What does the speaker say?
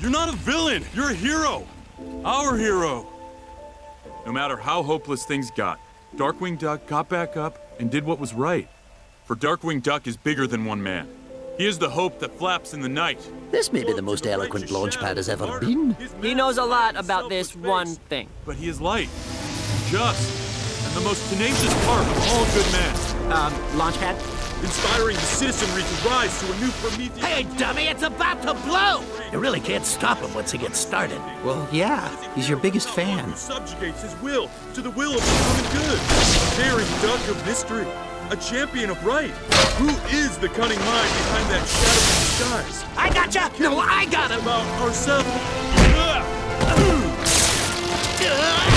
You're not a villain! You're a hero! Our hero! No matter how hopeless things got, Darkwing Duck got back up and did what was right. For Darkwing Duck is bigger than one man. He is the hope that flaps in the night. This may be the most eloquent Launchpad has ever been. He knows a lot about this one thing. But he is light, just, and the most tenacious part of all good men. Launchpad? Inspiring the citizenry to rise to a new Prometheus. Hey, dummy, it's about to blow! You really can't stop him once he gets started. Well, yeah, he's your biggest fan. Who subjugates his will to the will of the common good. A daring duck of mystery. A champion of right. Who is the cunning mind behind that shadow in disguise? I gotcha! No, I got him! About ourselves.